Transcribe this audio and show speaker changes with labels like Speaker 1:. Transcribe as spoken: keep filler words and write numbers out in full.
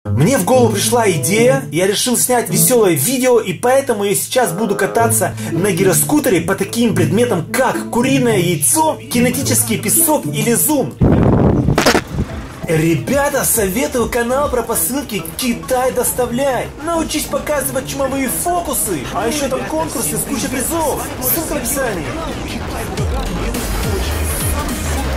Speaker 1: Мне в голову пришла идея, я решил снять веселое видео, и поэтому я сейчас буду кататься на гироскутере по таким предметам, как куриное яйцо, кинетический песок или зум. Ребята, советую канал про посылки «Китай доставляй». Научись показывать чумовые фокусы, а еще там конкурсы с кучей призов. Ссылка в описании.